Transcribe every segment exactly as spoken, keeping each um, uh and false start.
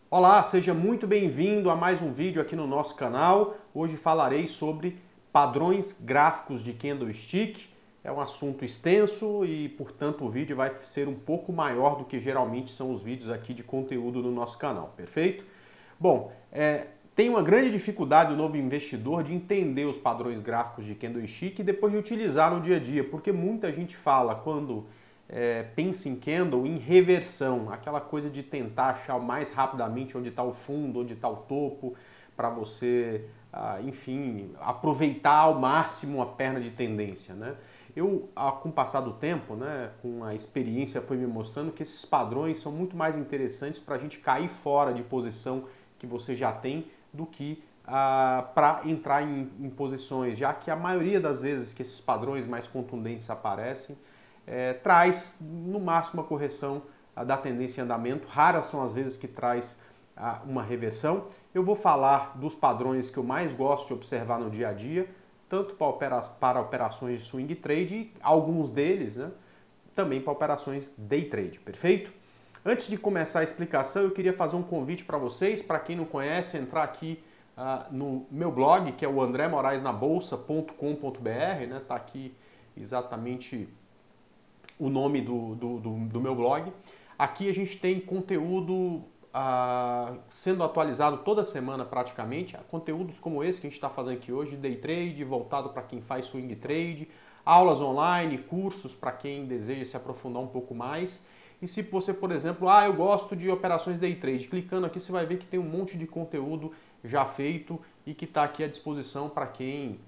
Olá, seja muito bem-vindo a mais um vídeo aqui no nosso canal. Hoje falarei sobre padrões gráficos de candlestick. É um assunto extenso e, portanto, o vídeo vai ser um pouco maior do que geralmente são os vídeos aqui de conteúdo no nosso canal, perfeito? Bom, é, tem uma grande dificuldade o novo investidor de entender os padrões gráficos de candlestick e depois de utilizar no dia a dia, porque muita gente fala quando É, pensa em candle em reversão, aquela coisa de tentar achar mais rapidamente onde está o fundo, onde está o topo, para você, ah, enfim, aproveitar ao máximo a perna de tendência, né? Eu, ah, com o passar do tempo, né, com a experiência, foi me mostrando que esses padrões são muito mais interessantes para a gente cair fora de posição que você já tem do que ah, para entrar em, em posições, já que a maioria das vezes que esses padrões mais contundentes aparecem, É, traz no máximo a correção a, da tendência em andamento. Raras são as vezes que traz a, uma reversão. Eu vou falar dos padrões que eu mais gosto de observar no dia a dia, tanto para, opera para operações de swing trade e alguns deles, né, também para operações day trade, perfeito? Antes de começar a explicação, eu queria fazer um convite para vocês, para quem não conhece, entrar aqui uh, no meu blog, que é o andré moraes na bolsa ponto com ponto br, né, tá aqui exatamente o nome do, do, do, do meu blog. Aqui a gente tem conteúdo ah, sendo atualizado toda semana praticamente, conteúdos como esse que a gente está fazendo aqui hoje, day trade, voltado para quem faz swing trade, aulas online, cursos para quem deseja se aprofundar um pouco mais. E se você, por exemplo, ah, eu gosto de operações day trade, clicando aqui você vai ver que tem um monte de conteúdo já feito e que está aqui à disposição para quem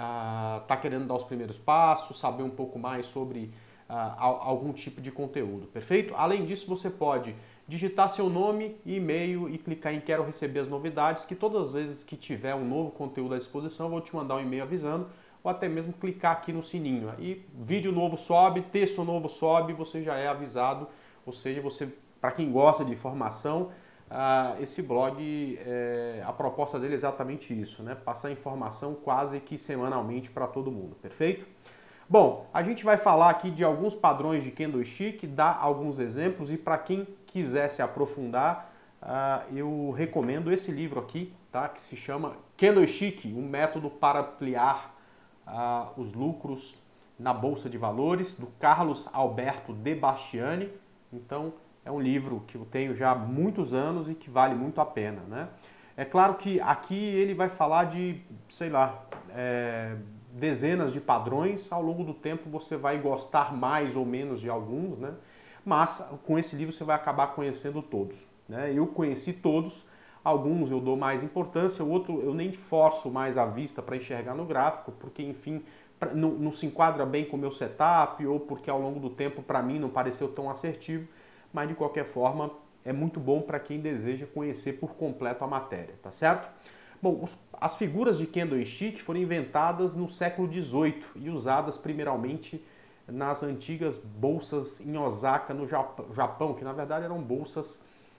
está querendo dar os primeiros passos, saber um pouco mais sobre Uh, algum tipo de conteúdo, perfeito? Além disso, você pode digitar seu nome e e-mail e clicar em quero receber as novidades, que todas as vezes que tiver um novo conteúdo à disposição, eu vou te mandar um e-mail avisando, ou até mesmo clicar aqui no sininho. Aí vídeo novo sobe, texto novo sobe, você já é avisado, ou seja, você, para quem gosta de informação, uh, esse blog, é, a proposta dele é exatamente isso, né? Passar informação quase que semanalmente para todo mundo, perfeito? Bom, a gente vai falar aqui de alguns padrões de candlestick, dar alguns exemplos e para quem quiser se aprofundar, uh, eu recomendo esse livro aqui, tá? Que se chama Candlestick, um método para ampliar uh, os lucros na Bolsa de Valores, do Carlos Alberto De Bastiani. Então, é um livro que eu tenho já há muitos anos e que vale muito a pena, né? É claro que aqui ele vai falar de, sei lá, é, dezenas de padrões, ao longo do tempo você vai gostar mais ou menos de alguns, né? Mas com esse livro você vai acabar conhecendo todos, né? Eu conheci todos, alguns eu dou mais importância, o outro eu nem forço mais a vista para enxergar no gráfico, porque enfim, não, não se enquadra bem com o meu setup ou porque ao longo do tempo para mim não pareceu tão assertivo, mas de qualquer forma é muito bom para quem deseja conhecer por completo a matéria, tá certo? Bom, os, as figuras de candlestick foram inventadas no século dezoito e usadas primeiramente nas antigas bolsas em Osaka, no Japão, que na verdade eram bolsas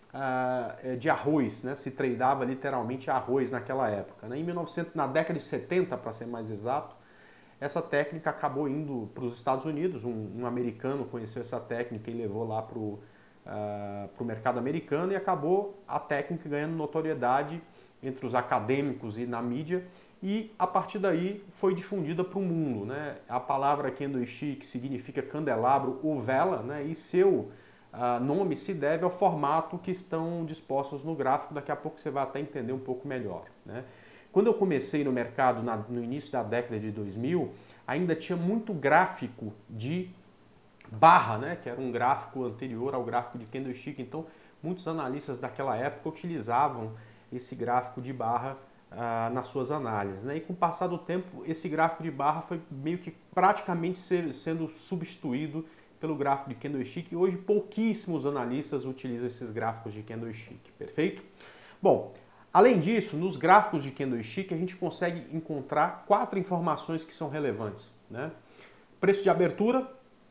uh, de arroz, né? Se tradeava literalmente arroz naquela época, né? Em mil e novecentos, na década de setenta, para ser mais exato, essa técnica acabou indo para os Estados Unidos, um, um americano conheceu essa técnica e levou lá para o uh, mercado americano e acabou a técnica ganhando notoriedade entre os acadêmicos e na mídia, e a partir daí foi difundida para o mundo, né? A palavra candlestick significa candelabro ou vela, né? E seu uh, nome se deve ao formato que estão dispostos no gráfico, daqui a pouco você vai até entender um pouco melhor, né? Quando eu comecei no mercado na, no início da década de dois mil, ainda tinha muito gráfico de barra, né? Que era um gráfico anterior ao gráfico de candlestick, então muitos analistas daquela época utilizavam esse gráfico de barra ah, nas suas análises, né? E com o passar do tempo, esse gráfico de barra foi meio que praticamente ser, sendo substituído pelo gráfico de candlestick. E hoje pouquíssimos analistas utilizam esses gráficos de candlestick, perfeito? Bom, além disso, nos gráficos de candlestick a gente consegue encontrar quatro informações que são relevantes, né? Preço de abertura,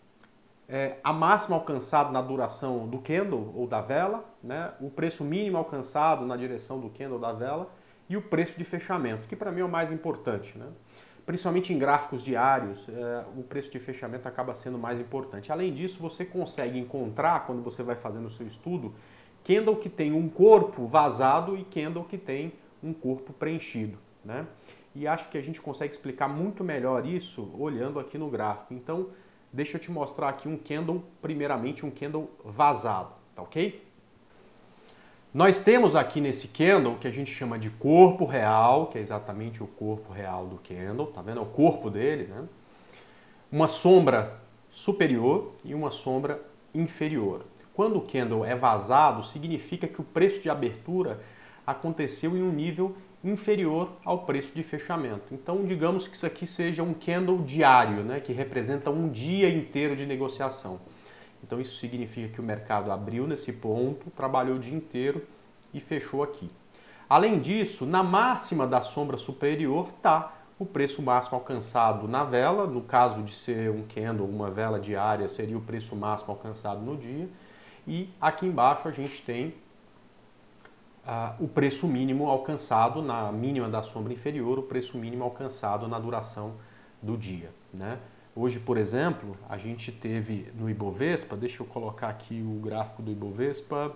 É, a máxima alcançada na duração do candle ou da vela, né? O preço mínimo alcançado na direção do candle ou da vela e o preço de fechamento, que para mim é o mais importante, né? Principalmente em gráficos diários, é, o preço de fechamento acaba sendo mais importante. Além disso, você consegue encontrar, quando você vai fazendo o seu estudo, candle que tem um corpo vazado e candle que tem um corpo preenchido, né? E acho que a gente consegue explicar muito melhor isso olhando aqui no gráfico. Então, deixa eu te mostrar aqui um candle, primeiramente um candle vazado, tá ok? Nós temos aqui nesse candle que a gente chama de corpo real, que é exatamente o corpo real do candle, tá vendo? É o corpo dele, né? Uma sombra superior e uma sombra inferior. Quando o candle é vazado, significa que o preço de abertura aconteceu em um nível inferior ao preço de fechamento. Então, digamos que isso aqui seja um candle diário, né, que representa um dia inteiro de negociação. Então, isso significa que o mercado abriu nesse ponto, trabalhou o dia inteiro e fechou aqui. Além disso, na máxima da sombra superior está o preço máximo alcançado na vela. No caso de ser um candle, uma vela diária, seria o preço máximo alcançado no dia. E aqui embaixo a gente tem uh, o preço mínimo alcançado na mínima da sombra inferior, o preço mínimo alcançado na duração do dia, né? Hoje, por exemplo, a gente teve no Ibovespa, deixa eu colocar aqui o gráfico do Ibovespa,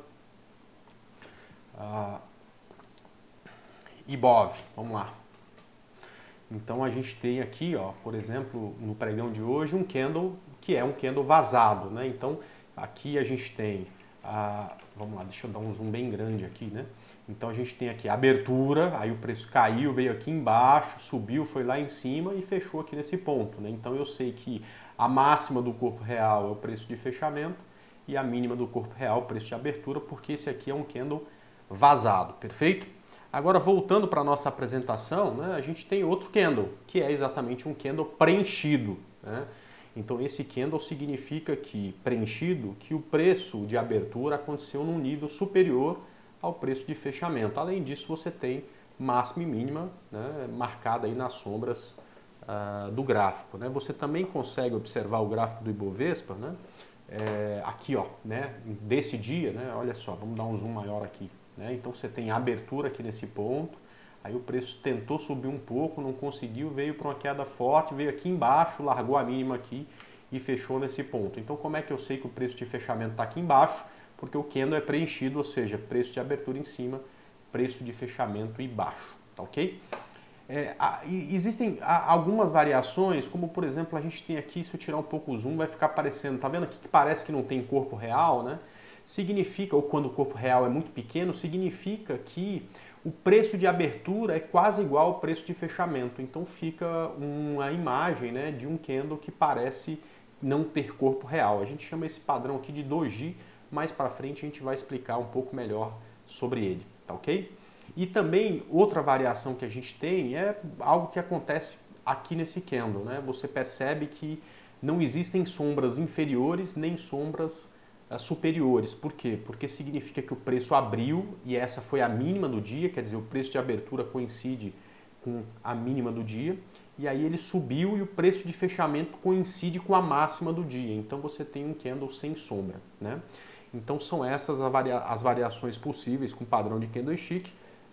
uh, Ibov, vamos lá. Então a gente tem aqui, ó, por exemplo, no pregão de hoje, um candle que é um candle vazado, né? Então aqui a gente tem, a, vamos lá, deixa eu dar um zoom bem grande aqui, né? Então a gente tem aqui a abertura, aí o preço caiu, veio aqui embaixo, subiu, foi lá em cima e fechou aqui nesse ponto, né? Então eu sei que a máxima do corpo real é o preço de fechamento e a mínima do corpo real é o preço de abertura, porque esse aqui é um candle vazado, perfeito? Agora voltando para a nossa apresentação, né, a gente tem outro candle, que é exatamente um candle preenchido, né? Então esse candle significa que, preenchido, que o preço de abertura aconteceu num nível superior ao preço de fechamento. Além disso, você tem máxima e mínima, né, marcada aí nas sombras uh, do gráfico, né? Você também consegue observar o gráfico do Ibovespa, né? É, aqui, ó, né, desse dia, né? Olha só, vamos dar um zoom maior aqui, né? Então você tem a abertura aqui nesse ponto, aí o preço tentou subir um pouco, não conseguiu, veio para uma queda forte, veio aqui embaixo, largou a mínima aqui e fechou nesse ponto. Então como é que eu sei que o preço de fechamento está aqui embaixo? Porque o candle é preenchido, ou seja, preço de abertura em cima, preço de fechamento embaixo, tá ok? É, a, e existem a, algumas variações, como por exemplo a gente tem aqui, se eu tirar um pouco o zoom, vai ficar aparecendo, tá vendo aqui que parece que não tem corpo real, né? Significa, ou quando o corpo real é muito pequeno, significa que o preço de abertura é quase igual ao preço de fechamento. Então fica uma imagem, né, de um candle que parece não ter corpo real. A gente chama esse padrão aqui de doji. Mais para frente a gente vai explicar um pouco melhor sobre ele, tá ok? E também outra variação que a gente tem é algo que acontece aqui nesse candle, né? Você percebe que não existem sombras inferiores nem sombras uh, superiores. Por quê? Porque significa que o preço abriu e essa foi a mínima do dia, quer dizer, o preço de abertura coincide com a mínima do dia, e aí ele subiu e o preço de fechamento coincide com a máxima do dia. Então você tem um candle sem sombra, né? Então são essas as variações possíveis com padrão de candlestick.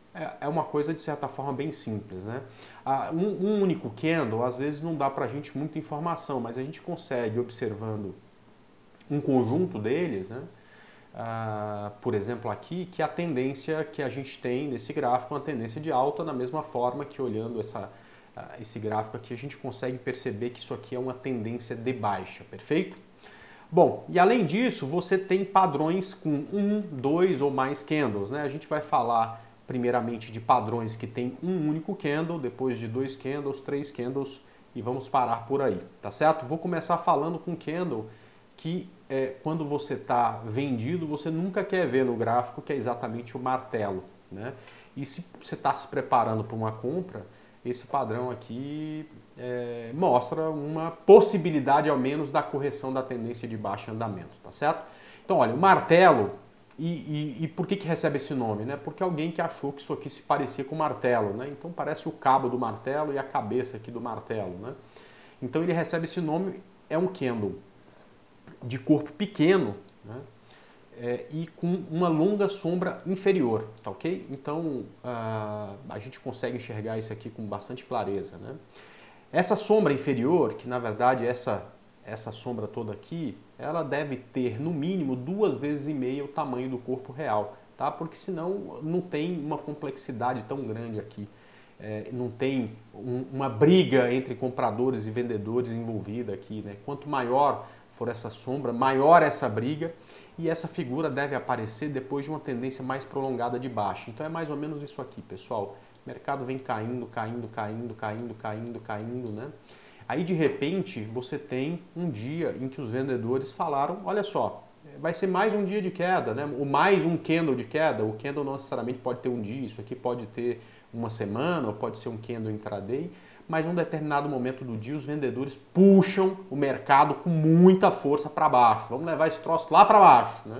É uma coisa de certa forma bem simples, né? Um, um único candle às vezes não dá pra gente muita informação, mas a gente consegue, observando um conjunto deles, né? Uh, por exemplo aqui, que a tendência que a gente tem nesse gráfico é uma tendência de alta, da mesma forma que olhando essa, uh, esse gráfico aqui a gente consegue perceber que isso aqui é uma tendência de baixa, perfeito? Bom, e além disso, você tem padrões com um, dois ou mais candles, né? A gente vai falar primeiramente de padrões que tem um único candle, depois de dois candles, três candles e vamos parar por aí, tá certo? Vou começar falando com candle que é, quando você está vendido, você nunca quer ver no gráfico, que é exatamente o martelo, né? E se você está se preparando para uma compra, esse padrão aqui é, mostra uma possibilidade, ao menos, da correção da tendência de baixo andamento, tá certo? Então, olha, o martelo, e, e, e por que que recebe esse nome, né? Porque alguém que achou que isso aqui se parecia com o martelo, né? Então parece o cabo do martelo e a cabeça aqui do martelo, né? Então ele recebe esse nome, é um candle de corpo pequeno, né? É, e com uma longa sombra inferior, tá ok? Então uh, a gente consegue enxergar isso aqui com bastante clareza, né? Essa sombra inferior, que na verdade essa, essa sombra toda aqui, ela deve ter no mínimo duas vezes e meia o tamanho do corpo real, tá? Porque senão não tem uma complexidade tão grande aqui. É, não tem um, uma briga entre compradores e vendedores envolvida aqui, né? Quanto maior for essa sombra, maior essa briga, e essa figura deve aparecer depois de uma tendência mais prolongada de baixa. Então é mais ou menos isso aqui, pessoal. O mercado vem caindo, caindo, caindo, caindo, caindo, caindo, né? Aí de repente você tem um dia em que os vendedores falaram, olha só, vai ser mais um dia de queda, né? Ou mais um candle de queda. O candle não necessariamente pode ter um dia, isso aqui pode ter uma semana, ou pode ser um candle intraday, mas num determinado momento do dia os vendedores puxam o mercado com muita força para baixo. Vamos levar esse troço lá para baixo, né?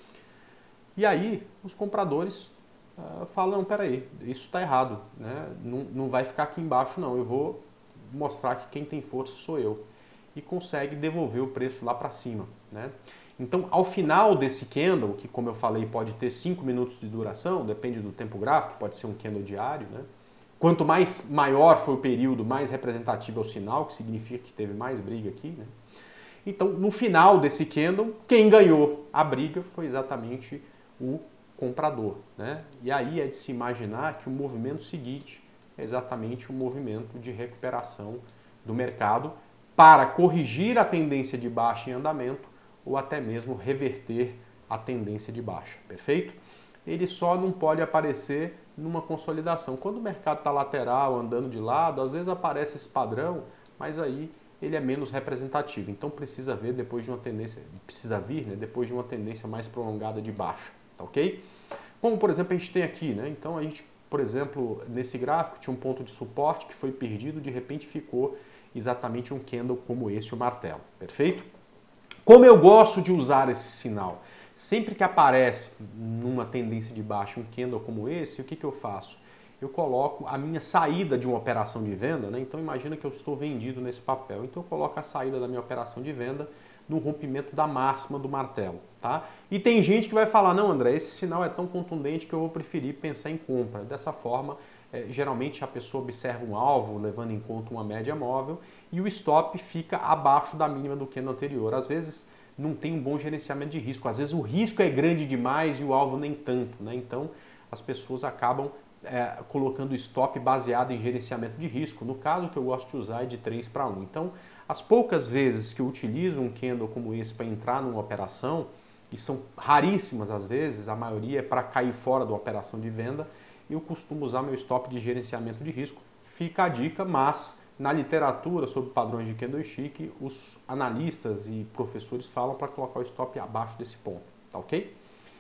E aí os compradores uh, falam, peraí, isso está errado, né? Não, não vai ficar aqui embaixo não, eu vou mostrar que quem tem força sou eu. E consegue devolver o preço lá para cima, né? Então, ao final desse candle, que como eu falei pode ter cinco minutos de duração, depende do tempo gráfico, pode ser um candle diário, né? Quanto mais maior for o período, mais representativo é o sinal, que significa que teve mais briga aqui, né? Então, no final desse candle, quem ganhou a briga foi exatamente o comprador, né? E aí é de se imaginar que o movimento seguinte é exatamente o movimento de recuperação do mercado para corrigir a tendência de baixa em andamento ou até mesmo reverter a tendência de baixa, perfeito? Ele só não pode aparecer numa consolidação. Quando o mercado está lateral, andando de lado, às vezes aparece esse padrão, mas aí ele é menos representativo. Então precisa ver depois de uma tendência, precisa vir, né, depois de uma tendência mais prolongada de baixa, tá ok? Como por exemplo a gente tem aqui, né? Então a gente, por exemplo, nesse gráfico tinha um ponto de suporte que foi perdido, de repente ficou exatamente um candle como esse, o martelo, perfeito? Como eu gosto de usar esse sinal? Sempre que aparece numa tendência de baixa um candle como esse, o que, que eu faço? Eu coloco a minha saída de uma operação de venda, né? Então imagina que eu estou vendido nesse papel. Então eu coloco a saída da minha operação de venda no rompimento da máxima do martelo, tá? E tem gente que vai falar, não André, esse sinal é tão contundente que eu vou preferir pensar em compra. Dessa forma, é, geralmente a pessoa observa um alvo, levando em conta uma média móvel, e o stop fica abaixo da mínima do candle anterior. Às vezes não tem um bom gerenciamento de risco, às vezes o risco é grande demais e o alvo nem tanto, né? Então as pessoas acabam é, colocando stop baseado em gerenciamento de risco. No caso que eu gosto de usar é de três para um. Então as poucas vezes que eu utilizo um candle como esse para entrar numa operação, e são raríssimas às vezes, a maioria é para cair fora da operação de venda, eu costumo usar meu stop de gerenciamento de risco. Fica a dica, mas na literatura sobre padrões de candlestick, os analistas e professores falam para colocar o stop abaixo desse ponto, tá ok?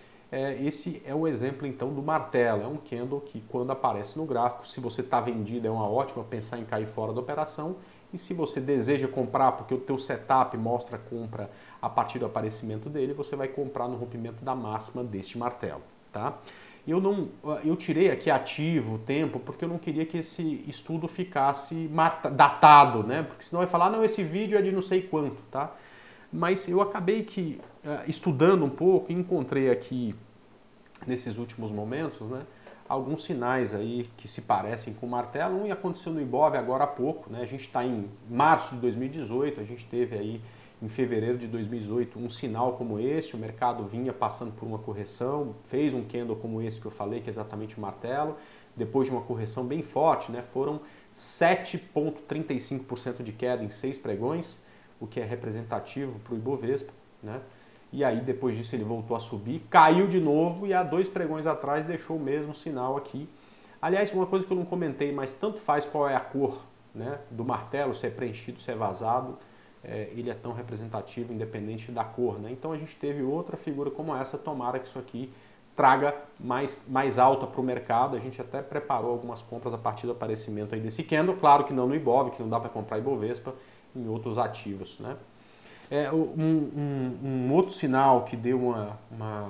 É, esse é o exemplo então do martelo, é um candle que quando aparece no gráfico, se você está vendido é uma ótima pensar em cair fora da operação, e se você deseja comprar porque o teu setup mostra a compra a partir do aparecimento dele, você vai comprar no rompimento da máxima deste martelo, tá? Eu, não, eu tirei aqui ativo, tempo, porque eu não queria que esse estudo ficasse datado, né? Porque senão vai falar, não, esse vídeo é de não sei quanto, tá? Mas eu acabei que, estudando um pouco, encontrei aqui, nesses últimos momentos, né, alguns sinais aí que se parecem com o martelo. Um aconteceu no Ibov agora há pouco, né? A gente está em março de dois mil e dezoito, a gente teve aí em fevereiro de dois mil e dezoito um sinal como esse, o mercado vinha passando por uma correção, fez um candle como esse que eu falei, que é exatamente o martelo, depois de uma correção bem forte, né, foram sete vírgula trinta e cinco por cento de queda em seis pregões, o que é representativo para o Ibovespa, né? E aí depois disso ele voltou a subir, caiu de novo e há dois pregões atrás deixou o mesmo sinal aqui. Aliás, uma coisa que eu não comentei, mas tanto faz qual é a cor, né, do martelo, se é preenchido, se é vazado, É, ele é tão representativo independente da cor, né? Então a gente teve outra figura como essa, tomara que isso aqui traga mais, mais alta para o mercado. A gente até preparou algumas compras a partir do aparecimento aí desse candle, claro que não no Ibov, que não dá para comprar Ibovespa, em outros ativos, né? É, um, um, um outro sinal que deu uma, uma,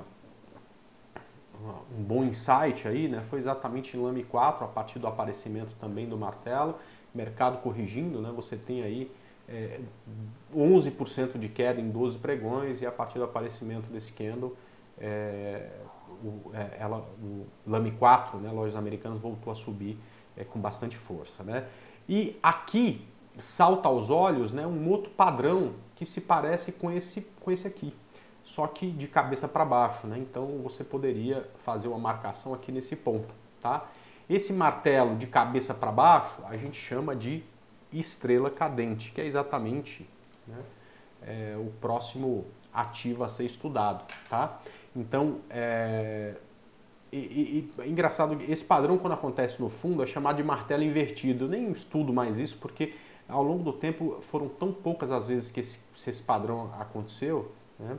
uma, um bom insight aí, né, foi exatamente em Lame quatro, a partir do aparecimento também do martelo, mercado corrigindo, né? Você tem aí É, onze por cento de queda em doze pregões, e a partir do aparecimento desse candle, é, o, é, ela, o Lame quatro, né, lojas americanas, voltou a subir é, com bastante força, né? E aqui salta aos olhos, né, um outro padrão que que se parece com esse, com esse aqui, só que de cabeça para baixo, né? Então você poderia fazer uma marcação aqui nesse ponto, tá? Esse martelo de cabeça para baixo a gente chama de estrela cadente, que é exatamente, né, é, o próximo ativo a ser estudado, tá? Então, é, e, e, e, é engraçado, esse padrão quando acontece no fundo é chamado de martelo invertido. Eu nem estudo mais isso porque ao longo do tempo foram tão poucas as vezes que esse, esse padrão aconteceu, né?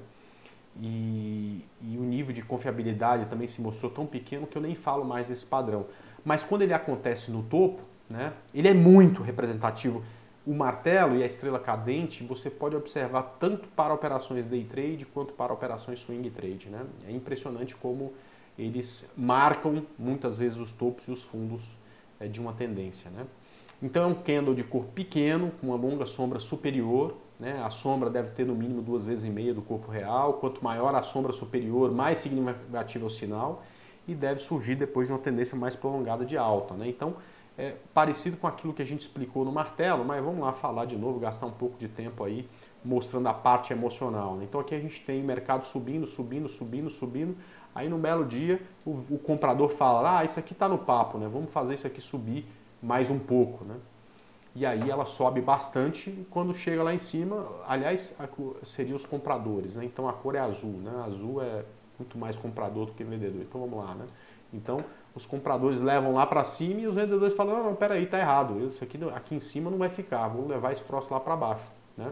E, e o nível de confiabilidade também se mostrou tão pequeno que eu nem falo mais desse padrão. Mas quando ele acontece no topo, né, ele é muito representativo. O martelo e a estrela cadente você pode observar tanto para operações day trade quanto para operações swing trade, né? É impressionante como eles marcam muitas vezes os topos e os fundos é, de uma tendência, né? Então é um candle de corpo pequeno, com uma longa sombra superior, né? A sombra deve ter no mínimo duas vezes e meia do corpo real. Quanto maior a sombra superior, mais significativo é o sinal e deve surgir depois de uma tendência mais prolongada de alta, né? Então é parecido com aquilo que a gente explicou no martelo, mas vamos lá falar de novo, gastar um pouco de tempo aí mostrando a parte emocional, né? Então aqui a gente tem o mercado subindo, subindo, subindo, subindo. Aí no belo dia o, o comprador fala, ah, isso aqui está no papo, né? Vamos fazer isso aqui subir mais um pouco, né? E aí ela sobe bastante e quando chega lá em cima, aliás, seriam os compradores, né? Então a cor é azul, né? Azul é muito mais comprador do que vendedor. Então vamos lá, né? Então os compradores levam lá para cima e os vendedores falam, não, não, peraí, tá errado, isso aqui, aqui em cima não vai ficar, vou levar esse troço lá para baixo, né?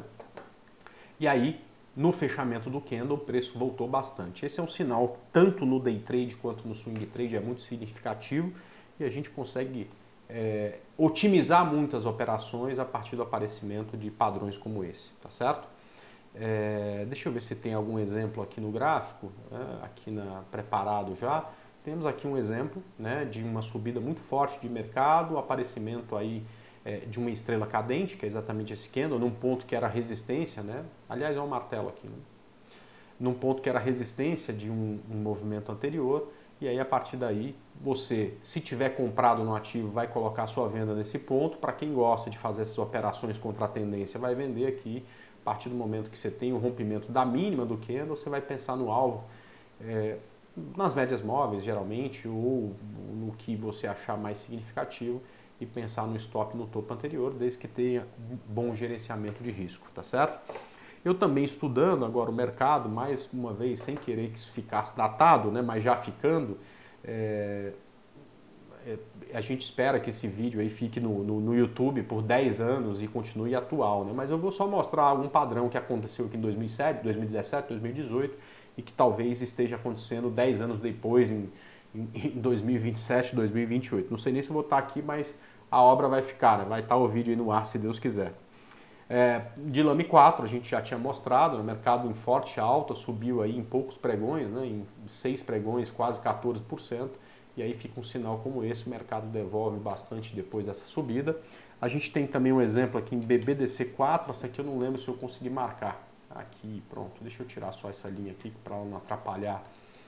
E aí, no fechamento do candle, o preço voltou bastante. Esse é um sinal, tanto no day trade quanto no swing trade, é muito significativo e a gente consegue é, otimizar muitas operações a partir do aparecimento de padrões como esse, tá certo? É, deixa eu ver se tem algum exemplo aqui no gráfico, né, aqui na, preparado já. Temos aqui um exemplo, né, de uma subida muito forte de mercado, aparecimento aí é, de uma estrela cadente, que é exatamente esse candle, num ponto que era resistência, né? Aliás, é um martelo aqui, né? Num ponto que era resistência de um, um movimento anterior, e aí a partir daí você, se tiver comprado no ativo, vai colocar sua venda nesse ponto. Para quem gosta de fazer essas operações contra a tendência, vai vender aqui. A partir do momento que você tem o rompimento da mínima do candle, você vai pensar no alvo, é, nas médias móveis geralmente, ou no que você achar mais significativo e pensar no stop no topo anterior, desde que tenha um bom gerenciamento de risco, tá certo? Eu também estudando agora o mercado, mais uma vez, sem querer que isso ficasse datado, né, mas já ficando, é, é, a gente espera que esse vídeo aí fique no, no, no YouTube por dez anos e continue atual, né, mas eu vou só mostrar algum padrão que aconteceu aqui em dois mil e sete, dois mil e dezessete, dois mil e dezoito e que talvez esteja acontecendo dez anos depois, em, em, em dois mil e vinte e sete, dois mil e vinte e oito. Não sei nem se eu vou estar aqui, mas a obra vai ficar, né? Vai estar o vídeo aí no ar, se Deus quiser. É, de Lame quatro, a gente já tinha mostrado, no mercado em forte alta, subiu aí em poucos pregões, né? Em seis pregões, quase quatorze por cento, e aí fica um sinal como esse, o mercado devolve bastante depois dessa subida. A gente tem também um exemplo aqui em B B D C quatro, essa aqui eu não lembro se eu consegui marcar. Aqui, pronto, deixa eu tirar só essa linha aqui para não atrapalhar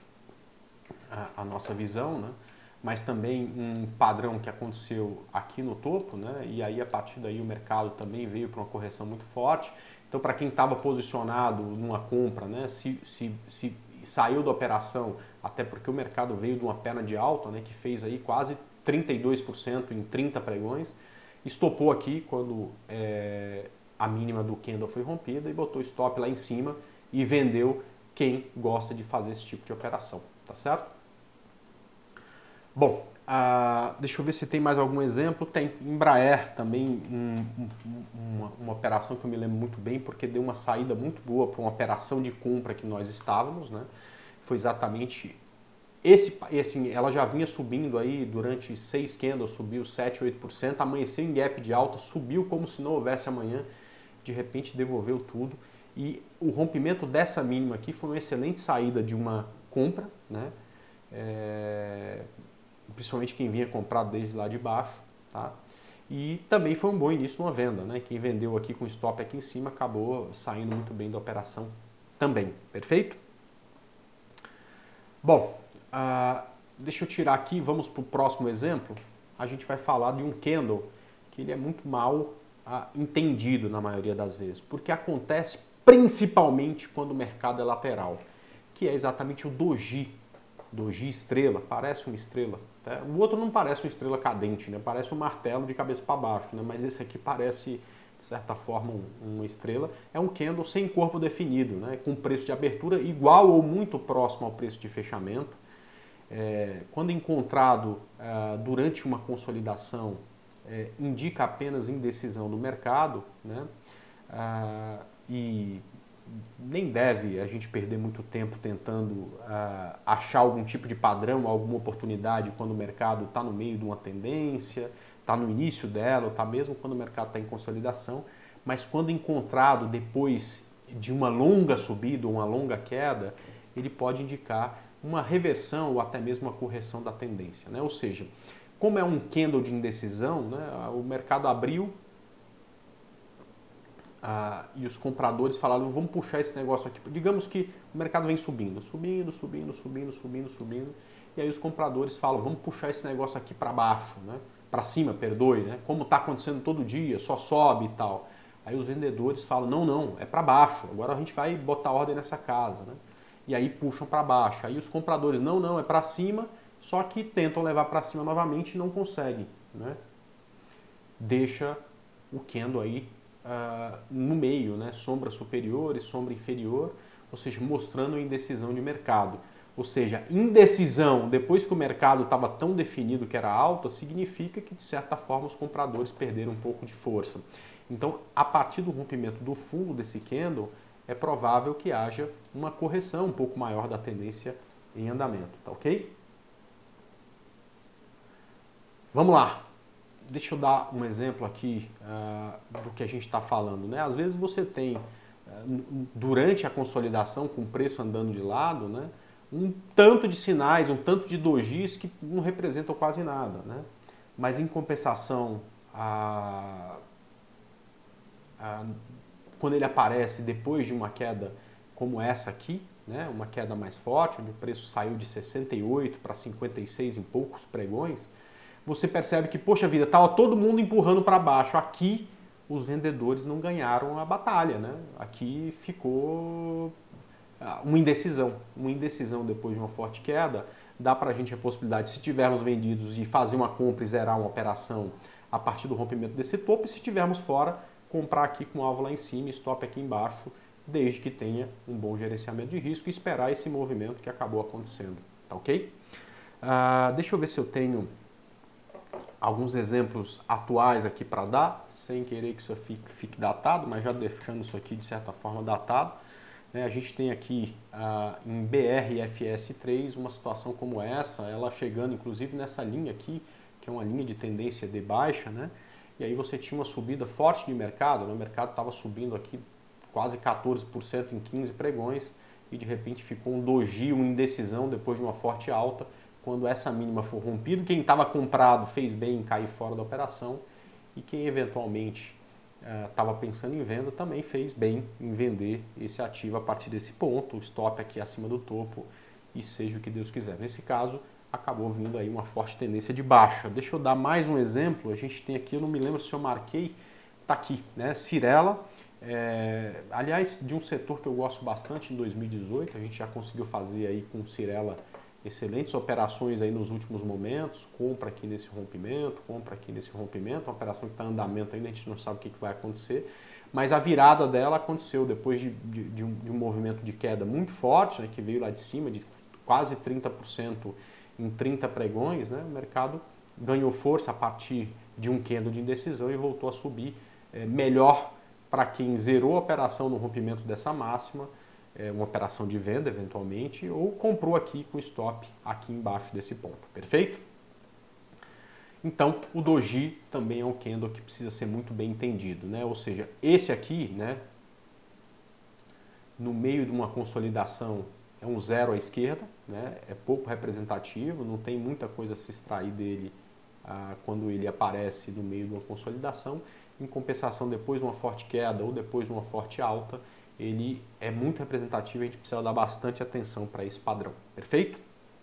a, a nossa visão, né? Mas também um padrão que aconteceu aqui no topo, né? E aí a partir daí o mercado também veio para uma correção muito forte. Então, para quem estava posicionado numa compra, né? Se, se, se saiu da operação, até porque o mercado veio de uma perna de alta, né? Que fez aí quase trinta e dois por cento em trinta pregões, estopou aqui quando é, a mínima do candle foi rompida e botou stop lá em cima e vendeu quem gosta de fazer esse tipo de operação, tá certo? Bom, uh, deixa eu ver se tem mais algum exemplo. Tem Embraer também, um, um, uma, uma operação que eu me lembro muito bem, porque deu uma saída muito boa para uma operação de compra que nós estávamos, né? Foi exatamente esse, esse, ela já vinha subindo aí durante seis candles, subiu sete, oito por cento, amanheceu em gap de alta, subiu como se não houvesse amanhã, de repente devolveu tudo. E o rompimento dessa mínima aqui foi uma excelente saída de uma compra, né? É, principalmente quem vinha comprar desde lá de baixo, tá? E também foi um bom início de uma venda, né? Quem vendeu aqui com stop aqui em cima acabou saindo muito bem da operação também, perfeito? Bom, uh, deixa eu tirar aqui, vamos para o próximo exemplo. A gente vai falar de um candle que ele é muito mal uh, entendido na maioria das vezes, porque acontece principalmente quando o mercado é lateral, que é exatamente o doji, doji estrela, parece uma estrela. Tá? O outro não parece uma estrela cadente, né? Parece um martelo de cabeça para baixo, né? Mas esse aqui parece, de certa forma, um, uma estrela. É um candle sem corpo definido, né? Com preço de abertura igual ou muito próximo ao preço de fechamento. É, quando encontrado ah, durante uma consolidação, é, indica apenas indecisão do mercado, né? Ah, e nem deve a gente perder muito tempo tentando ah, achar algum tipo de padrão, alguma oportunidade quando o mercado está no meio de uma tendência, está no início dela, ou está mesmo quando o mercado está em consolidação, mas quando encontrado depois de uma longa subida ou uma longa queda, ele pode indicar uma reversão ou até mesmo uma correção da tendência, né? Ou seja, como é um candle de indecisão, né, o mercado abriu ah, e os compradores falaram, vamos puxar esse negócio aqui. Digamos que o mercado vem subindo, subindo, subindo, subindo, subindo, subindo, e aí os compradores falam, vamos puxar esse negócio aqui para baixo, né? Para cima, perdoe, né? Como está acontecendo todo dia, só sobe e tal. Aí os vendedores falam, não, não, é para baixo, agora a gente vai botar ordem nessa casa, né? E aí puxam para baixo. Aí os compradores, não, não, é para cima, só que tentam levar para cima novamente e não conseguem, né? Deixa o candle aí uh, no meio, né? Sombra superior e sombra inferior, ou seja, mostrando a indecisão de mercado. Ou seja, indecisão, depois que o mercado estava tão definido que era alta, significa que, de certa forma, os compradores perderam um pouco de força. Então, a partir do rompimento do fundo desse candle, é provável que haja uma correção um pouco maior da tendência em andamento, tá ok? Vamos lá. Deixa eu dar um exemplo aqui uh, do que a gente está falando, né? Às vezes você tem, uh, durante a consolidação, com o preço andando de lado, né, um tanto de sinais, um tanto de dojis que não representam quase nada, né? Mas em compensação, a, a quando ele aparece depois de uma queda como essa aqui, né, uma queda mais forte, onde o preço saiu de sessenta e oito para cinquenta e seis em poucos pregões, você percebe que, poxa vida, estava todo mundo empurrando para baixo. Aqui, os vendedores não ganharam a batalha, né? Aqui ficou uma indecisão. Uma indecisão depois de uma forte queda. Dá para a gente a possibilidade, se tivermos vendidos, de fazer uma compra e zerar uma operação a partir do rompimento desse topo. E se tivermos fora, comprar aqui com alvo lá em cima e stop aqui embaixo, desde que tenha um bom gerenciamento de risco e esperar esse movimento que acabou acontecendo, tá ok? Uh, deixa eu ver se eu tenho alguns exemplos atuais aqui para dar, sem querer que isso fique, fique datado, mas já deixando isso aqui de certa forma datado. Né? A gente tem aqui uh, em B R F S três uma situação como essa, ela chegando inclusive nessa linha aqui, que é uma linha de tendência de baixa, né? E aí você tinha uma subida forte de mercado, né? O mercado estava subindo aqui quase quatorze por cento em quinze pregões e de repente ficou um doji, uma indecisão depois de uma forte alta. Quando essa mínima for rompida, quem estava comprado fez bem em cair fora da operação e quem eventualmente estava uh, pensando em venda também fez bem em vender esse ativo a partir desse ponto, o stop aqui acima do topo e seja o que Deus quiser. Nesse caso, acabou vindo aí uma forte tendência de baixa. Deixa eu dar mais um exemplo. A gente tem aqui, eu não me lembro se eu marquei, tá aqui, né? Cirela, é, aliás, de um setor que eu gosto bastante em dois mil e dezoito, a gente já conseguiu fazer aí com Cirela excelentes operações aí nos últimos momentos, compra aqui nesse rompimento, compra aqui nesse rompimento, uma operação que está em andamento ainda, a gente não sabe o que, que vai acontecer, mas a virada dela aconteceu depois de, de, de, um, de um movimento de queda muito forte, né, que veio lá de cima, de quase trinta por cento em trinta pregões, né, o mercado ganhou força a partir de um candle de indecisão e voltou a subir é, melhor para quem zerou a operação no rompimento dessa máxima, é, uma operação de venda eventualmente, ou comprou aqui com stop aqui embaixo desse ponto, perfeito? Então, o doji também é um candle que precisa ser muito bem entendido, né? Ou seja, esse aqui, né, no meio de uma consolidação, é um zero à esquerda, né? É pouco representativo, não tem muita coisa a se extrair dele ah, quando ele aparece no meio de uma consolidação. Em compensação, depois de uma forte queda ou depois de uma forte alta, ele é muito representativo e a gente precisa dar bastante atenção para esse padrão, perfeito?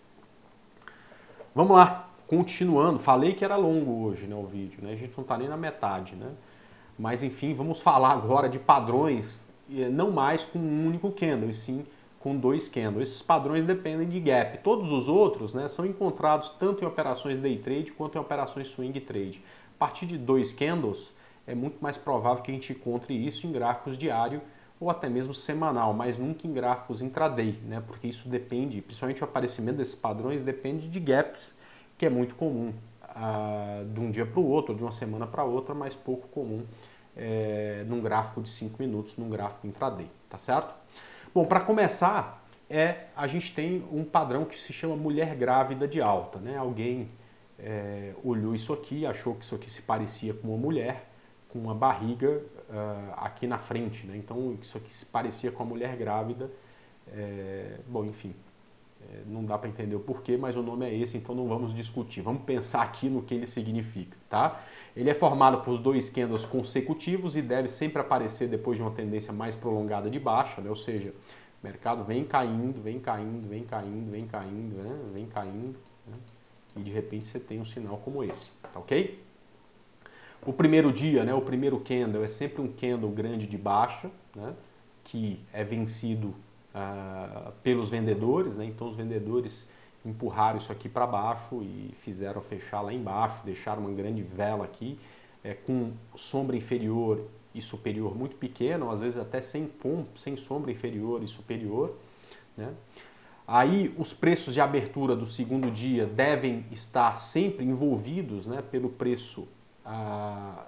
Vamos lá, continuando, falei que era longo hoje, né, o vídeo, né? A gente não está nem na metade, né? Mas enfim, vamos falar agora de padrões não mais com um único candle, e sim com dois candles. Esses padrões dependem de gap. Todos os outros, né, são encontrados tanto em operações day trade quanto em operações swing trade. A partir de dois candles é muito mais provável que a gente encontre isso em gráficos diário ou até mesmo semanal, mas nunca em gráficos intraday, né, porque isso depende, principalmente o aparecimento desses padrões, depende de gaps, que é muito comum ah, de um dia para o outro, de uma semana para outra, mas pouco comum é, num gráfico de cinco minutos, num gráfico intraday, tá certo? Bom, para começar, é, a gente tem um padrão que se chama mulher grávida de alta, né? Alguém é, olhou isso aqui, achou que isso aqui se parecia com uma mulher, com uma barriga uh, aqui na frente, né? Então isso aqui se parecia com a mulher grávida, é, bom, enfim, é, não dá para entender o porquê, mas o nome é esse, então não vamos discutir, vamos pensar aqui no que ele significa, tá? Ele é formado por dois candles consecutivos e deve sempre aparecer depois de uma tendência mais prolongada de baixa, né? Ou seja, o mercado vem caindo, vem caindo, vem caindo, vem caindo, né? Vem caindo, né? E de repente você tem um sinal como esse, tá ok? O primeiro dia, né, o primeiro candle é sempre um candle grande de baixa, né, que é vencido uh, pelos vendedores, né, então os vendedores empurraram isso aqui para baixo e fizeram fechar lá embaixo, deixaram uma grande vela aqui, é, com sombra inferior e superior muito pequeno, às vezes até sem, ponto, sem sombra inferior e superior, né. Aí os preços de abertura do segundo dia devem estar sempre envolvidos, né, pelo preço Ah,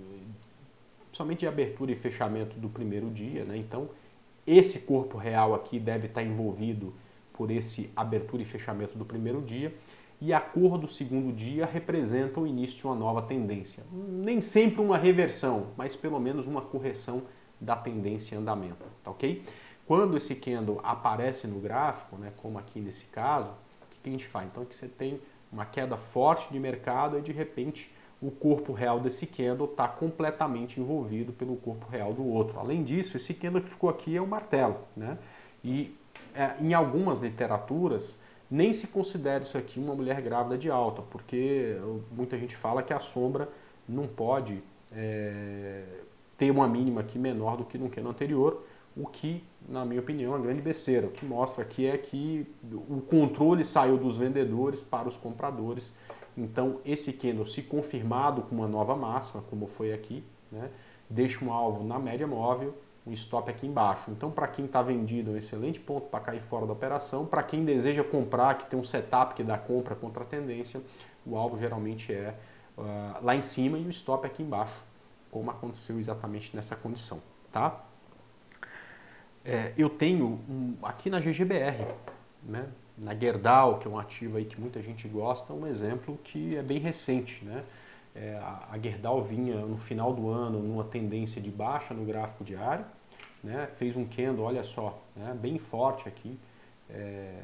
somente de abertura e fechamento do primeiro dia, né? Então esse corpo real aqui deve estar envolvido por esse abertura e fechamento do primeiro dia, e a cor do segundo dia representa o início de uma nova tendência. Nem sempre uma reversão, mas pelo menos uma correção da tendência em andamento, tá ok? Quando esse candle aparece no gráfico, né, como aqui nesse caso, o que a gente faz? Então aqui você tem uma queda forte de mercado e de repente o corpo real desse candle está completamente envolvido pelo corpo real do outro. Além disso, esse candle que ficou aqui é um martelo, né? E é, em algumas literaturas nem se considera isso aqui uma mulher grávida de alta, porque muita gente fala que a sombra não pode é, ter uma mínima aqui menor do que no candle anterior, o que, na minha opinião, é uma grande besteira. O que mostra aqui é que o controle saiu dos vendedores para os compradores. Então, esse candle, se confirmado com uma nova máxima, como foi aqui, né, deixa um alvo na média móvel, um stop aqui embaixo. Então, para quem está vendido, é um excelente ponto para cair fora da operação. Para quem deseja comprar, que tem um setup que dá compra contra a tendência, o alvo geralmente é uh, lá em cima e o stop aqui embaixo, como aconteceu exatamente nessa condição, tá? É, eu tenho um, aqui na G G B R, né, na Gerdau, que é um ativo aí que muita gente gosta, um exemplo que é bem recente, né? É, a, a Gerdau vinha no final do ano numa tendência de baixa no gráfico diário, né? Fez um candle, olha só, né, bem forte aqui, é,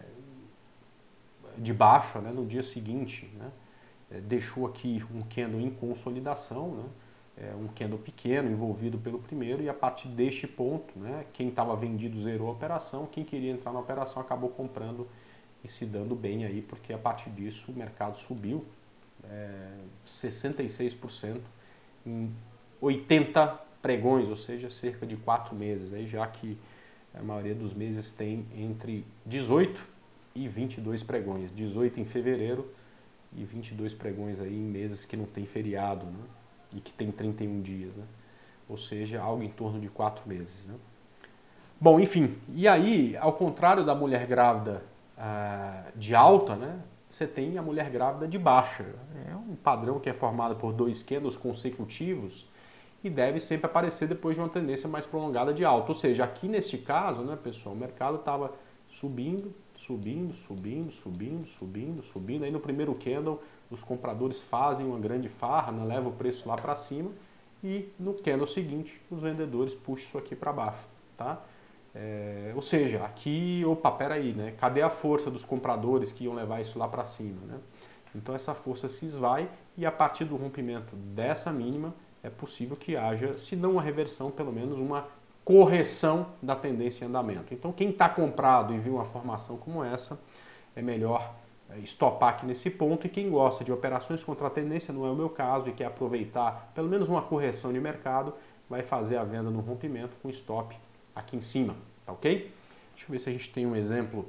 de baixa, né, no dia seguinte, né? É, deixou aqui um candle em consolidação, né? É, um candle pequeno envolvido pelo primeiro, e a partir deste ponto, né, quem estava vendido zerou a operação, quem queria entrar na operação acabou comprando e se dando bem aí, porque a partir disso o mercado subiu é, sessenta e seis por cento em oitenta pregões, ou seja, cerca de quatro meses, aí, já que a maioria dos meses tem entre dezoito e vinte e dois pregões, dezoito em fevereiro e vinte e dois pregões aí em meses que não tem feriado, né, e que tem trinta e um dias, né, ou seja, algo em torno de quatro meses, né. Bom, enfim, e aí, ao contrário da mulher grávida de alta, né, você tem a mulher grávida de baixa. É um padrão que é formado por dois candles consecutivos e deve sempre aparecer depois de uma tendência mais prolongada de alta. Ou seja, aqui neste caso, né, pessoal, o mercado estava subindo, subindo, subindo, subindo, subindo, subindo. Aí no primeiro candle os compradores fazem uma grande farra, né, levam o preço lá para cima, e no candle seguinte os vendedores puxam isso aqui para baixo, tá? É, ou seja, aqui, opa, peraí, né? Cadê a força dos compradores que iam levar isso lá para cima, né? Então essa força se esvai e a partir do rompimento dessa mínima é possível que haja, se não uma reversão, pelo menos uma correção da tendência em andamento. Então quem está comprado e viu uma formação como essa, é melhor estopar aqui nesse ponto, e quem gosta de operações contra a tendência, não é o meu caso, e quer aproveitar pelo menos uma correção de mercado, vai fazer a venda no rompimento com stop aqui em cima, tá ok? Deixa eu ver se a gente tem um exemplo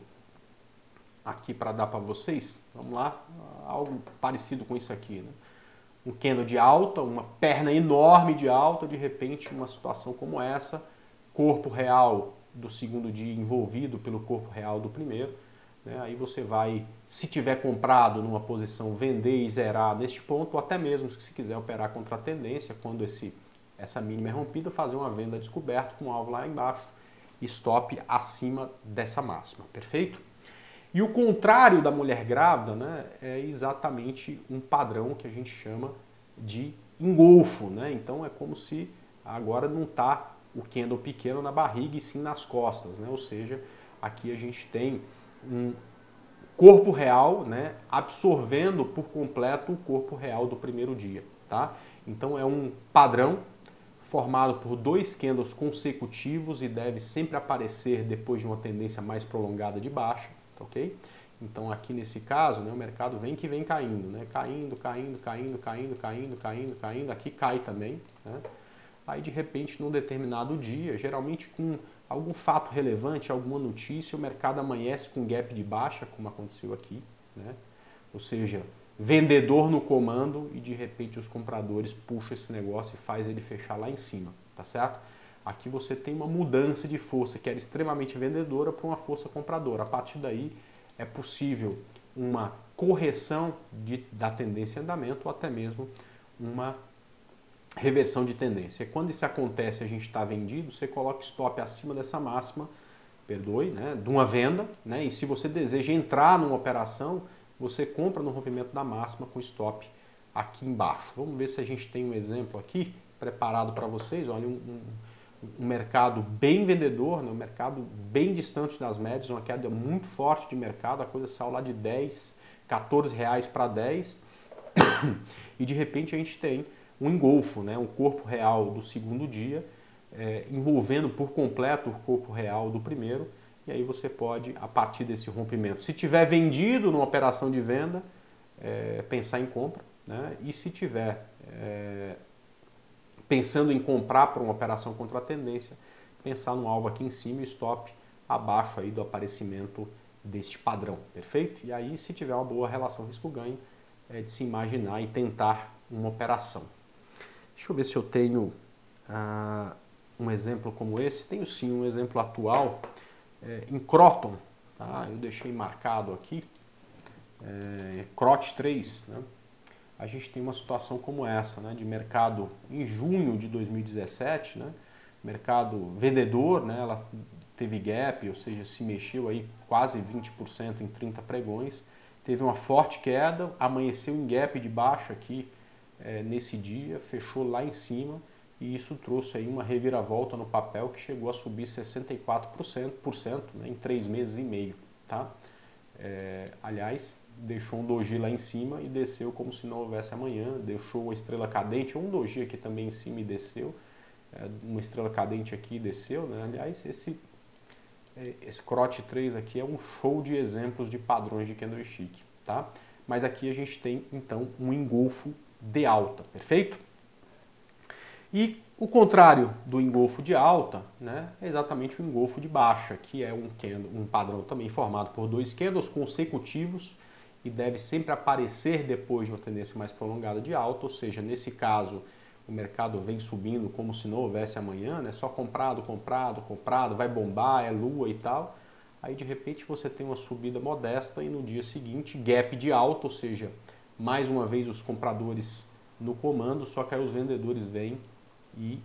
aqui para dar para vocês. Vamos lá, algo parecido com isso aqui, né? Um candle de alta, uma perna enorme de alta, de repente uma situação como essa, corpo real do segundo dia envolvido pelo corpo real do primeiro, né? Aí você vai, se tiver comprado numa posição, vender e zerar neste ponto, ou até mesmo se quiser operar contra a tendência, quando esse, essa mínima é rompida, fazer uma venda descoberta com alvo lá embaixo, stop acima dessa máxima, perfeito? E o contrário da mulher grávida, né, é exatamente um padrão que a gente chama de engolfo, né? Então é como se agora não está o candle pequeno na barriga e sim nas costas, né? Ou seja, aqui a gente tem um corpo real, né, absorvendo por completo o corpo real do primeiro dia, tá? Então é um padrão formado por dois candles consecutivos e deve sempre aparecer depois de uma tendência mais prolongada de baixa, ok? Então aqui nesse caso, né, o mercado vem que vem caindo, né? Caindo, caindo, caindo, caindo, caindo, caindo, caindo, aqui cai também, né? Aí de repente num determinado dia, geralmente com algum fato relevante, alguma notícia, o mercado amanhece com gap de baixa, como aconteceu aqui, né? Ou seja, vendedor no comando e de repente os compradores puxam esse negócio e faz ele fechar lá em cima, tá certo? Aqui você tem uma mudança de força que era extremamente vendedora para uma força compradora. A partir daí é possível uma correção de, da tendência em andamento ou até mesmo uma reversão de tendência. E quando isso acontece e a gente está vendido, você coloca stop acima dessa máxima, perdoe, né, de uma venda, né, e se você deseja entrar numa operação, você compra no rompimento da máxima com stop aqui embaixo. Vamos ver se a gente tem um exemplo aqui preparado para vocês. Olha, um, um, um mercado bem vendedor, né, um mercado bem distante das médias, uma queda muito forte de mercado, a coisa saiu lá de dez, quatorze reais para dez, e de repente a gente tem um engolfo, né, um corpo real do segundo dia, é, envolvendo por completo o corpo real do primeiro, e aí você pode, a partir desse rompimento, se tiver vendido numa operação de venda, é, pensar em compra, né, e se tiver é, pensando em comprar para uma operação contra a tendência, pensar no alvo aqui em cima e stop abaixo aí do aparecimento deste padrão, perfeito? E aí, se tiver uma boa relação risco-ganho, é de se imaginar e tentar uma operação. Deixa eu ver se eu tenho ah, um exemplo como esse. Tenho sim um exemplo atual é, em Croton, tá? Eu deixei marcado aqui, é, C R O T três, né? A gente tem uma situação como essa, né, de mercado em junho de dois mil e dezessete, né, mercado vendedor, né, ela teve gap, ou seja, se mexeu aí quase vinte por cento em trinta pregões, teve uma forte queda, amanheceu em gap de baixa aqui é, nesse dia, fechou lá em cima e isso trouxe aí uma reviravolta no papel que chegou a subir sessenta e quatro por cento, por cento, né, em três meses e meio, tá? É, aliás, deixou um doji lá em cima e desceu como se não houvesse amanhã, deixou uma estrela cadente, um doji aqui também em cima e desceu, é, uma estrela cadente aqui e desceu, né? Aliás, esse, esse C R O T três aqui é um show de exemplos de padrões de candlestick, tá? Mas aqui a gente tem, então, um engolfo de alta, perfeito? E o contrário do engolfo de alta, né, é exatamente o engolfo de baixa, que é um, candle, um padrão também formado por dois candles consecutivos e deve sempre aparecer depois de uma tendência mais prolongada de alta, ou seja, nesse caso o mercado vem subindo como se não houvesse amanhã, né, só comprado, comprado, comprado, vai bombar, é lua e tal. Aí de repente você tem uma subida modesta e no dia seguinte gap de alta, ou seja, mais uma vez os compradores no comando, só que aí os vendedores vêm e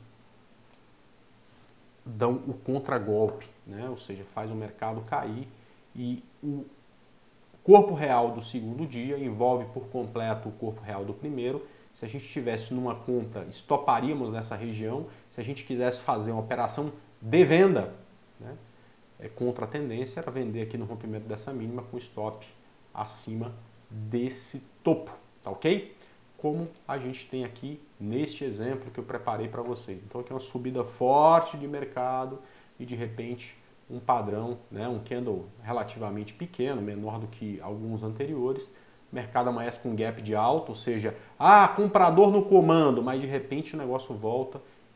dão o contragolpe, né? Ou seja, faz o mercado cair e o corpo real do segundo dia envolve por completo o corpo real do primeiro. Se a gente estivesse numa conta, estoparíamos nessa região. Se a gente quisesse fazer uma operação de venda, né, é, contra a tendência, era vender aqui no rompimento dessa mínima com stop acima desse topo, tá ok? Como a gente tem aqui neste exemplo que eu preparei para vocês. Então aqui é uma subida forte de mercado e de repente um padrão, né, um candle relativamente pequeno, menor do que alguns anteriores. O mercado amanhece com gap de alta, ou seja, ah, comprador no comando, mas de repente o negócio volta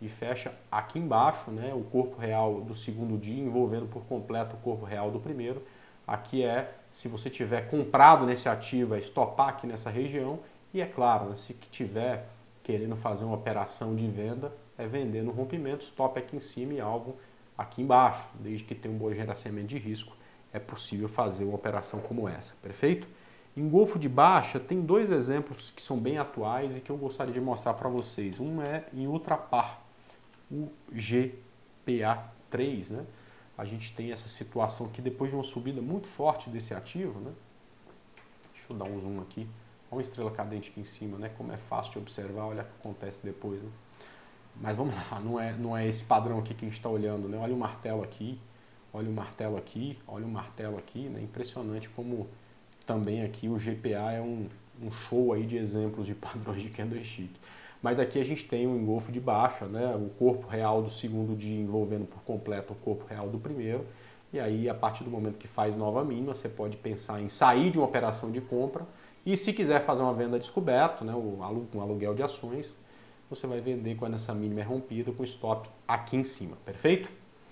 e fecha aqui embaixo, né, o corpo real do segundo dia, envolvendo por completo o corpo real do primeiro. Aqui é, se você tiver comprado nesse ativo, é estopar aqui nessa região. E é claro, né, se tiver querendo fazer uma operação de venda, é vender no rompimento, stop aqui em cima e alvo aqui embaixo. Desde que tenha um bom gerenciamento de risco, é possível fazer uma operação como essa, perfeito? Em Golfo de Baixa, tem dois exemplos que são bem atuais e que eu gostaria de mostrar para vocês. Um é em Ultrapar, o G P A três, né? A gente tem essa situação aqui depois de uma subida muito forte desse ativo, né? Deixa eu dar um zoom aqui. Olha uma estrela cadente aqui em cima, né? Como é fácil de observar, olha o que acontece depois, né? Mas vamos lá, não é, não é esse padrão aqui que a gente está olhando, né? Olha o martelo aqui, olha o martelo aqui, olha o martelo aqui, né? Impressionante como também aqui o G P A é um, um show aí de exemplos de padrões de candlestick. Mas aqui a gente tem um engolfo de baixa, né? O corpo real do segundo dia envolvendo por completo o corpo real do primeiro. E aí, a partir do momento que faz nova mínima, você pode pensar em sair de uma operação de compra. E se quiser fazer uma venda descoberto, né? Um aluguel de ações, você vai vender quando essa mínima é rompida com stop aqui em cima, perfeito?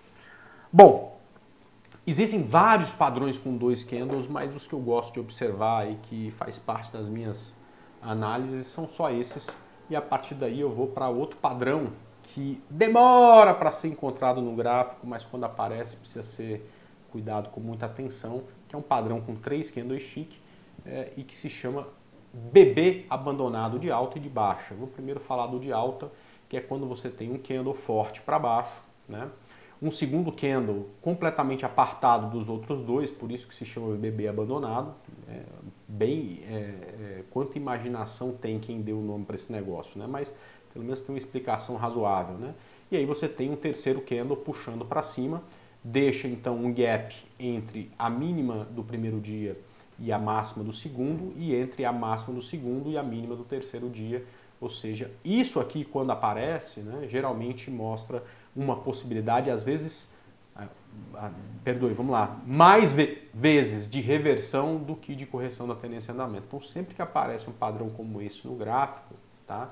Bom, existem vários padrões com dois candles, mas os que eu gosto de observar e que faz parte das minhas análises são só esses. E a partir daí eu vou para outro padrão que demora para ser encontrado no gráfico, mas quando aparece precisa ser cuidado com muita atenção, que é um padrão com três candlesticks é, e que se chama B B abandonado de alta e de baixa. Vou primeiro falar do de alta, que é quando você tem um candle forte para baixo, né? Um segundo candle completamente apartado dos outros dois, por isso que se chama B B abandonado. É, bem, é, é, quanta imaginação tem quem deu o nome para esse negócio, né? Mas pelo menos tem uma explicação razoável, né? E aí você tem um terceiro candle puxando para cima, deixa então um gap entre a mínima do primeiro dia e a máxima do segundo, e entre a máxima do segundo e a mínima do terceiro dia. Ou seja, isso aqui quando aparece, né, geralmente mostra uma possibilidade, às vezes, ah, ah, perdoe, vamos lá, mais ve vezes de reversão do que de correção da tendência em andamento. Então, sempre que aparece um padrão como esse no gráfico, tá,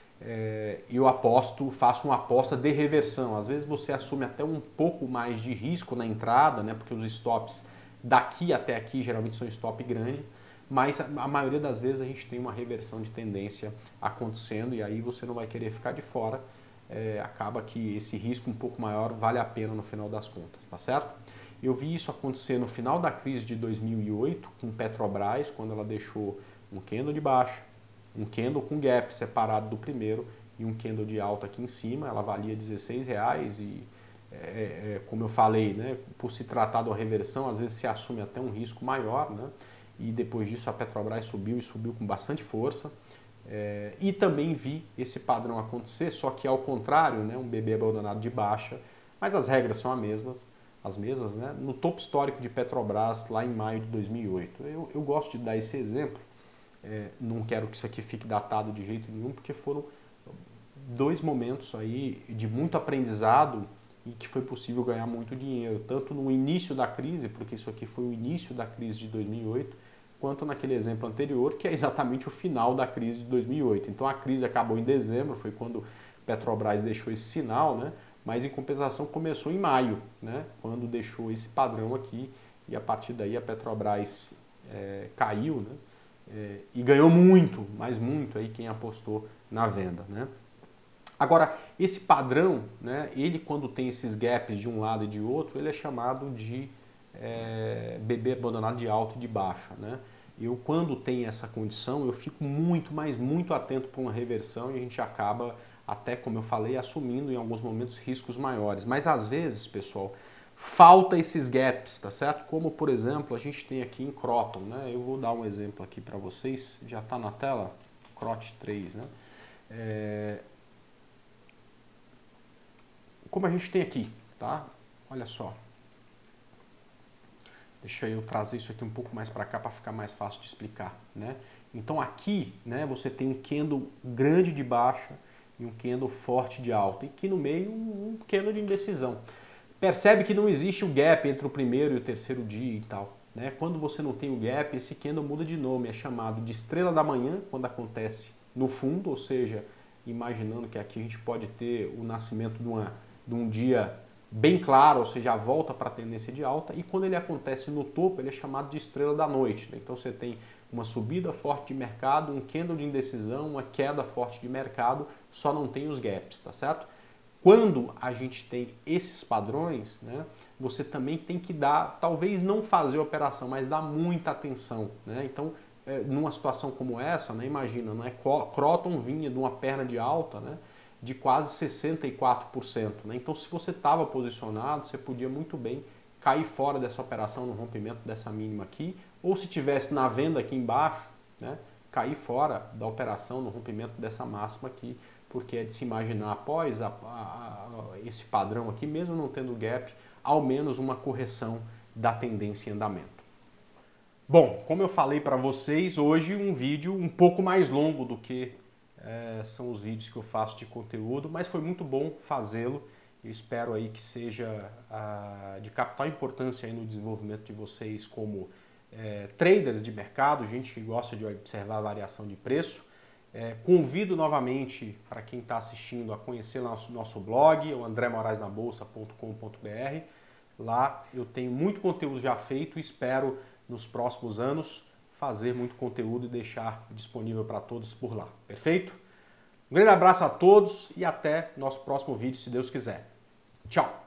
é, eu aposto, faço uma aposta de reversão. Às vezes você assume até um pouco mais de risco na entrada, né, porque os stops daqui até aqui geralmente são stop grande, mas a maioria das vezes a gente tem uma reversão de tendência acontecendo e aí você não vai querer ficar de fora. É, acaba que esse risco um pouco maior vale a pena no final das contas, tá certo? Eu vi isso acontecer no final da crise de dois mil e oito com Petrobras, quando ela deixou um candle de baixa, um candle com gap separado do primeiro e um candle de alta aqui em cima. Ela valia dezesseis reais e, é, é, como eu falei, né, por se tratar de uma reversão, às vezes se assume até um risco maior, né? E depois disso a Petrobras subiu e subiu com bastante força. É, e também vi esse padrão acontecer, só que ao contrário, né, um B B abandonado de baixa, mas as regras são as mesmas, as mesmas, né, no topo histórico de Petrobras lá em maio de dois mil e oito. Eu, eu gosto de dar esse exemplo, é, não quero que isso aqui fique datado de jeito nenhum, porque foram dois momentos aí de muito aprendizado e que foi possível ganhar muito dinheiro, tanto no início da crise, porque isso aqui foi o início da crise de dois mil e oito, quanto naquele exemplo anterior, que é exatamente o final da crise de dois mil e oito. Então a crise acabou em dezembro, foi quando Petrobras deixou esse sinal, né? Mas em compensação começou em maio, né? Quando deixou esse padrão aqui e a partir daí a Petrobras é, caiu, né? É, e ganhou muito, mas muito aí quem apostou na venda, né? Agora, esse padrão, né, ele quando tem esses gaps de um lado e de outro, ele é chamado de É, B B abandonado de alta e de baixa, né? Eu quando tem essa condição, eu fico muito, mas muito atento para uma reversão e a gente acaba, até como eu falei, assumindo em alguns momentos riscos maiores. Mas às vezes, pessoal, falta esses gaps, tá certo? Como por exemplo, a gente tem aqui em Croton, né? Eu vou dar um exemplo aqui para vocês, já está na tela, Crot três, né? É... Como a gente tem aqui, tá? Olha só. Deixa eu trazer isso aqui um pouco mais para cá para ficar mais fácil de explicar, né? Então aqui, né, você tem um candle grande de baixa e um candle forte de alta. E aqui no meio um candle de indecisão. Percebe que não existe o gap entre o primeiro e o terceiro dia e tal, né? Quando você não tem o gap, esse candle muda de nome. É chamado de estrela da manhã, quando acontece no fundo, ou seja, imaginando que aqui a gente pode ter o nascimento de, uma, de um dia bem claro, ou seja, a volta para a tendência de alta, e quando ele acontece no topo, ele é chamado de estrela da noite, né? Então você tem uma subida forte de mercado, um candle de indecisão, uma queda forte de mercado, só não tem os gaps, tá certo? Quando a gente tem esses padrões, né, você também tem que dar, talvez não fazer a operação, mas dar muita atenção, né? Então, é, numa situação como essa, né, imagina, né, Croton vinha de uma perna de alta, né, de quase sessenta e quatro por cento, né? Então, se você estava posicionado, você podia muito bem cair fora dessa operação no rompimento dessa mínima aqui, ou se tivesse na venda aqui embaixo, né, cair fora da operação no rompimento dessa máxima aqui, porque é de se imaginar após a, a, a, esse padrão aqui, mesmo não tendo gap, ao menos uma correção da tendência em andamento. Bom, como eu falei para vocês, hoje um vídeo um pouco mais longo do que é, são os vídeos que eu faço de conteúdo, mas foi muito bom fazê-lo. Eu espero aí que seja a, de capital importância aí no desenvolvimento de vocês como é, traders de mercado, gente que gosta de observar a variação de preço. É, convido novamente para quem está assistindo a conhecer nosso, nosso blog, o andré moraes na bolsa ponto com ponto br. Lá eu tenho muito conteúdo já feito e espero nos próximos anos fazer muito conteúdo e deixar disponível para todos por lá. Perfeito? Um grande abraço a todos e até nosso próximo vídeo, se Deus quiser. Tchau!